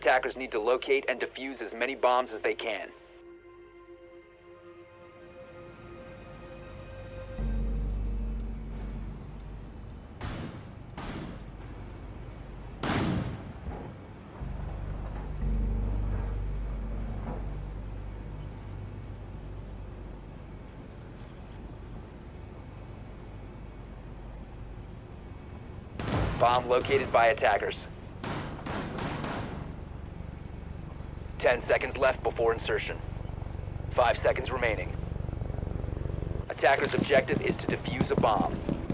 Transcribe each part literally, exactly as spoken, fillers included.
Attackers need to locate and defuse as many bombs as they can. Bomb located by attackers. Ten seconds left before insertion. Five seconds remaining. Attacker's objective is to defuse a bomb.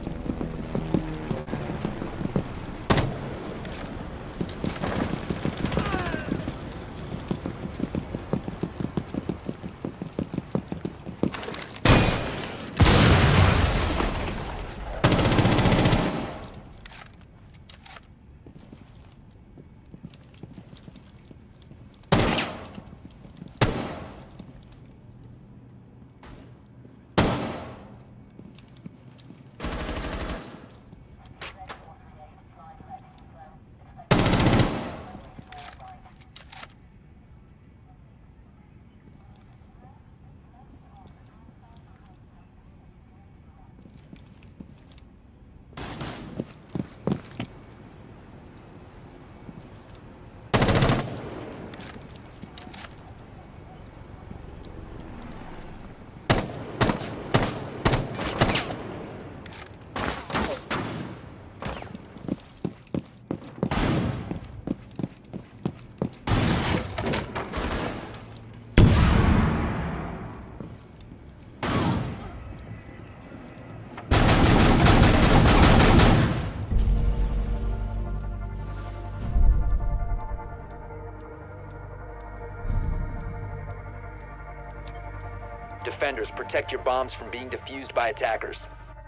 Defenders, protect your bombs from being defused by attackers.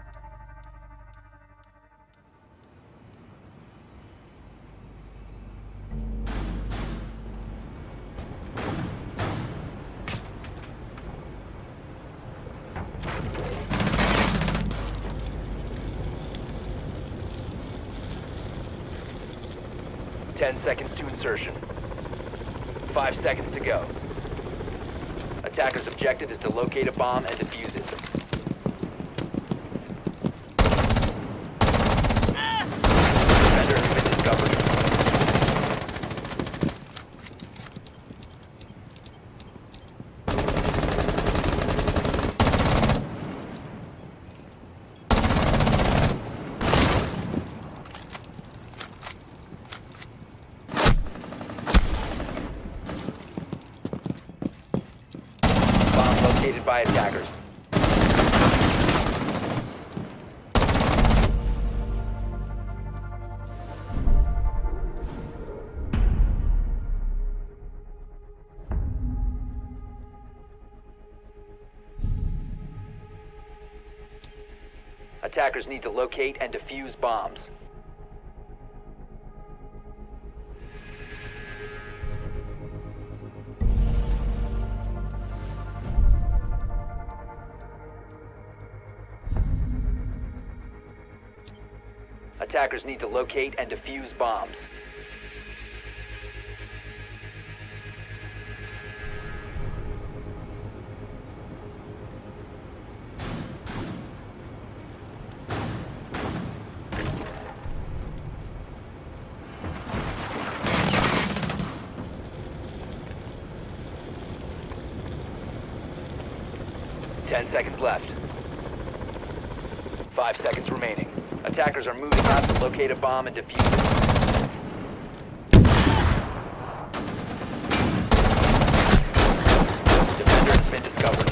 Ten seconds to insertion. Five seconds to go. Attacker's objective is to locate a bomb and defuse it. Defender has been discovered. Located by attackers. Attackers need to locate and defuse bombs. Attackers need to locate and defuse bombs. Ten seconds left. Five seconds remaining. Attackers are moving out to locate a bomb and defuse it. Defender has been discovered.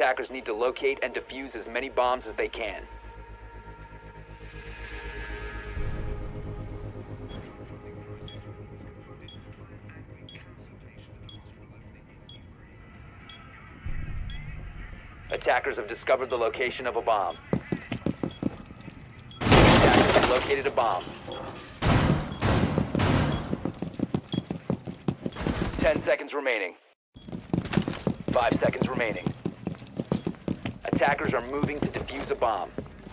Attackers need to locate and defuse as many bombs as they can. Attackers have discovered the location of a bomb. Attackers have located a bomb. Ten seconds remaining. Five seconds remaining. Attackers are moving to defuse a bomb.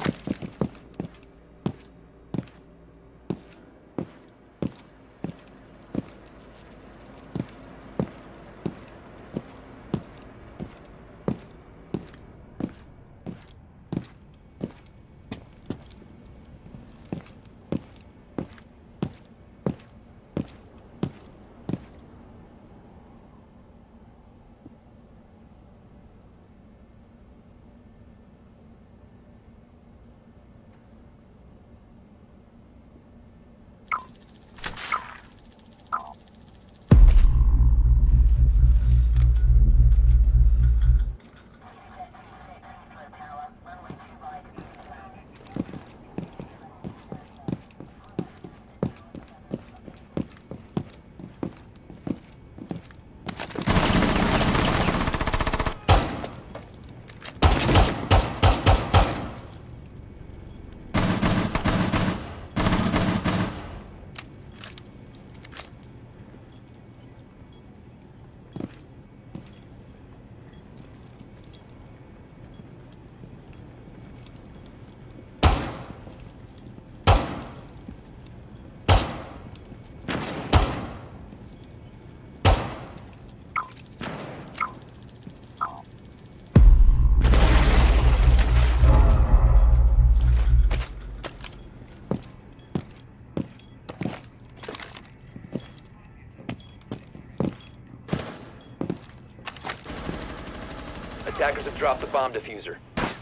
Attackers have dropped the bomb diffuser.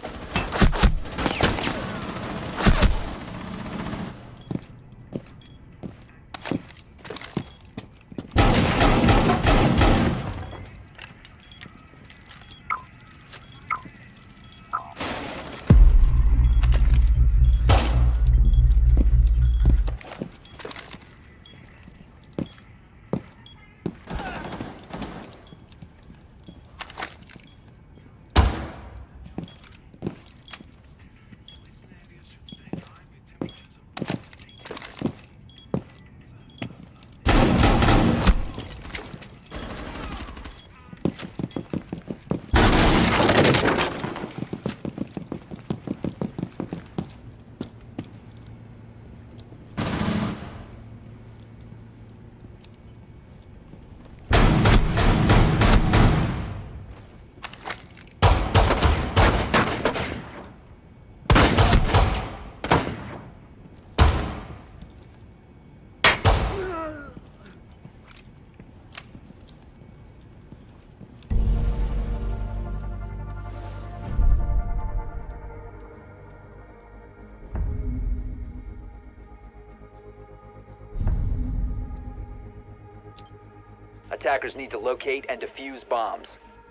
Attackers need to locate and defuse bombs.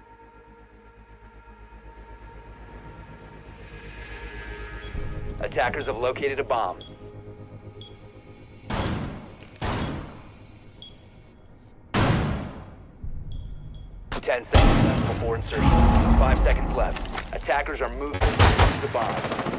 Attackers have located a bomb. Ten seconds left before insertion. Five seconds left. Attackers are moving to defuse the bomb.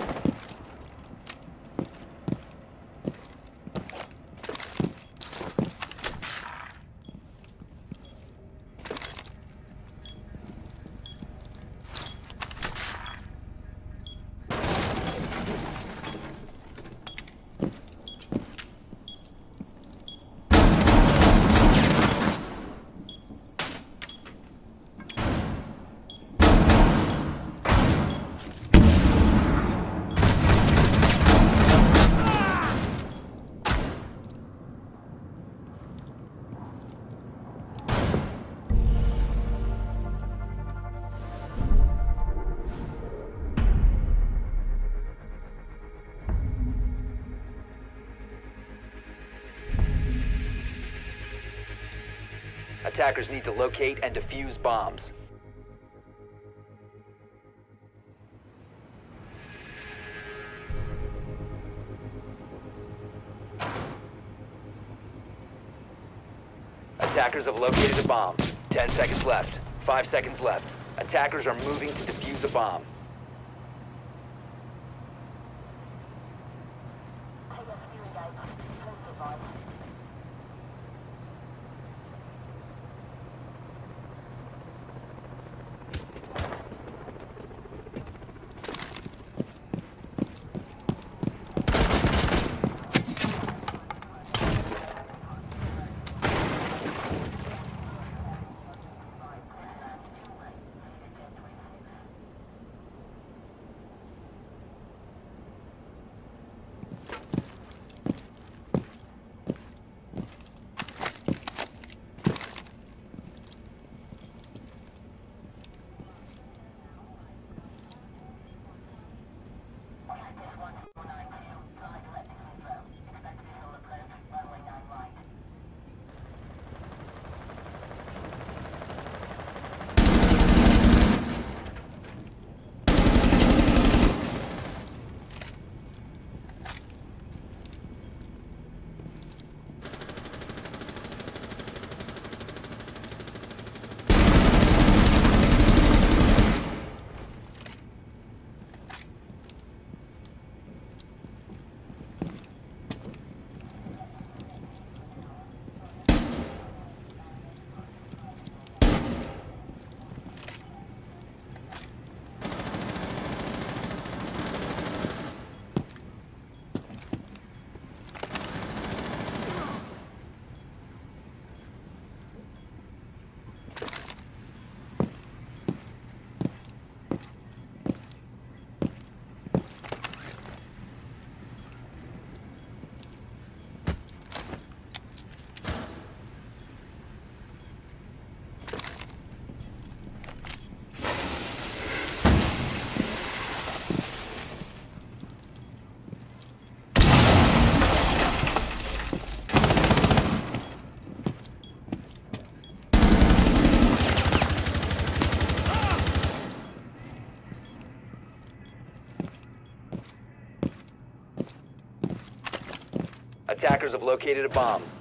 Attackers need to locate and defuse bombs. Attackers have located a bomb. Ten seconds left. Five seconds left. Attackers are moving to defuse a bomb. Attackers have located a bomb.